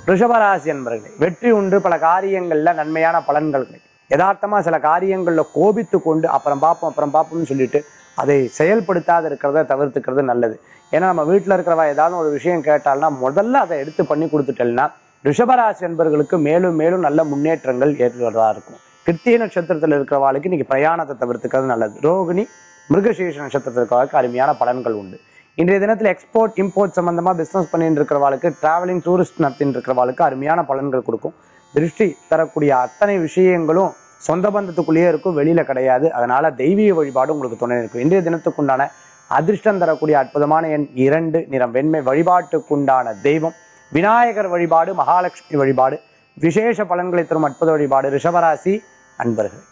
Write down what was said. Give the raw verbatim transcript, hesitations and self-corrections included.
ரிஷபராசி என்பர்களே, வெற்றி உண்டு, பல காரியங்கள்ல நன்மையான பலன்கள் கிடைக்கும். யதார்த்தமா சில காரியங்கள்ல கோபித்து கொண்டு அப்புறம் பார்ப்போம் அப்புறம் பார்ப்போம்னு சொல்லிட்டு அதை செயல்படுத்தாத இருக்கிறத தவிர்த்துக்கிறது நல்லது. ஏன்னா நம்ம வீட்டில் இருக்கிறவா ஏதாவது ஒரு விஷயம் கேட்டால்னா முதல்ல அதை எடுத்து பண்ணி கொடுத்துட்டேன்னா ரிஷபராசி என்பர்களுக்கு மேலும் மேலும் நல்ல முன்னேற்றங்கள் ஏற்படுவதா இருக்கும். கிருத்திகை நட்சத்திரத்தில் இருக்கிறவாளுக்கு இன்னைக்கு பிரயாணத்தை தவிர்த்துக்கிறது நல்லது. ரோகிணி மிருகசீஷ நட்சத்திரத்தில் இருக்கிறவாளுக்கு அருமையான பலன்கள் உண்டு. இன்றைய தினத்தில் எக்ஸ்போர்ட் இம்போர்ட் சம்பந்தமா பிசினஸ் பண்ணிட்டு இருக்கிறவாளுக்கு, டிராவலிங் டூரிஸ்ட் நடத்திட்டு இருக்கிறவாளுக்கு அருமையான பலன்கள் கொடுக்கும். திருஷ்டி தரக்கூடிய அத்தனை விஷயங்களும் சொந்த பந்தத்துக்குள்ளேயே இருக்கும், வெளியில கிடையாது. அதனால தெய்வீக வழிபாடு உங்களுக்கு துணை இருக்கும். இன்றைய தினத்துக்குண்டான அதிர்ஷ்டம் தரக்கூடிய அற்புதமான எண் இரண்டு, நிறம் வெண்மை. வழிபாட்டுக்குண்டான தெய்வம் விநாயகர் வழிபாடு, மகாலட்சுமி வழிபாடு. விசேஷ பலன்களை தரும் அற்புத வழிபாடு ரிஷபராசி அன்பர்கள்.